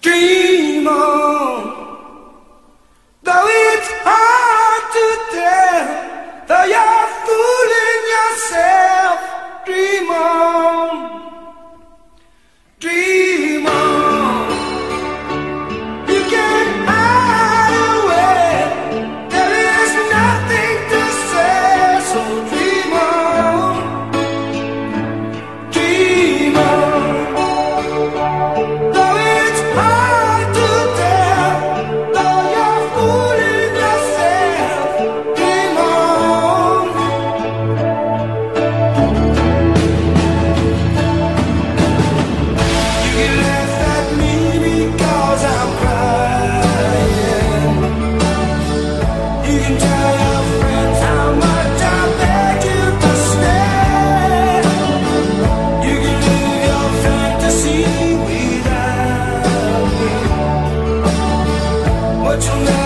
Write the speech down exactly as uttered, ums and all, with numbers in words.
Dream on, though it's hard to tell, though you're fooling yourself. Dream on, dream on. You can't hide away. There is nothing to say, so dream on, dream on. Though it's hard to tell, though you're fooling yourself, dream on. You can laugh at me because I'm crying. You can tell your friends how much I beg you to stay. You can live your fantasy without me, but you'll never